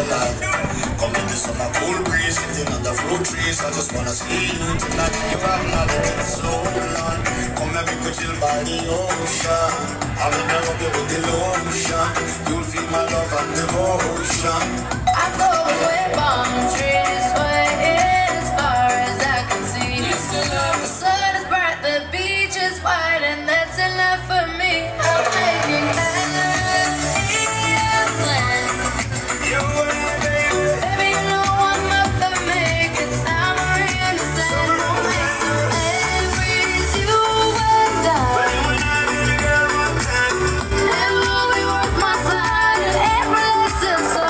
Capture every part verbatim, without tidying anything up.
life. Come into summer cool breeze, sitting under fruit trees. I just wanna see you tonight. You have not been so long. Come and make me chill by the ocean. I'll let me rub you with the lotion. You'll feel my love and devotion. I go away palm trees, way as far as I can see. The sun is bright, the beach is white, and that's enough for me. I'm making You and me. baby, you know I'm up to make it summer in the sun. Breeze, you and I. Never be worth my time, and every lesson so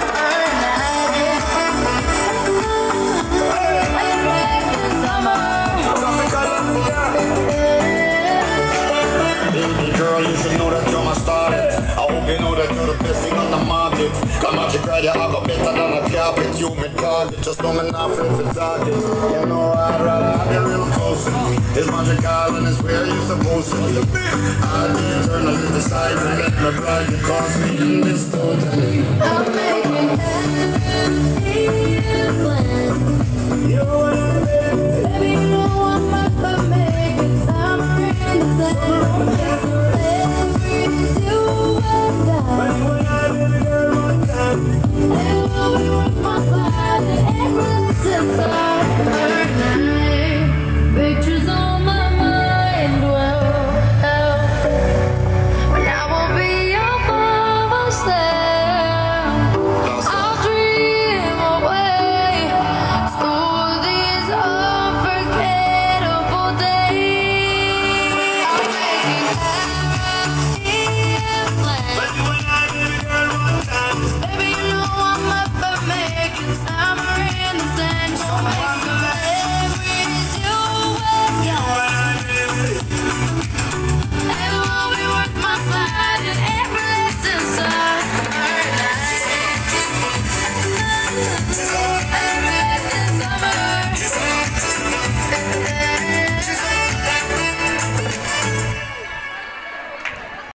Baby girl, you should know that you're my starlet. I hope you know that you're the best thing on the market. Come on, you cry, you have a better than a carpet. You may target, just know me not afraid for target. You know I'd rather have you real close to me. It's magical and it's where you're supposed to be. I'll be eternally beside you. Let me bride you, cause me in this totally. I'm making happy when You and me. baby, you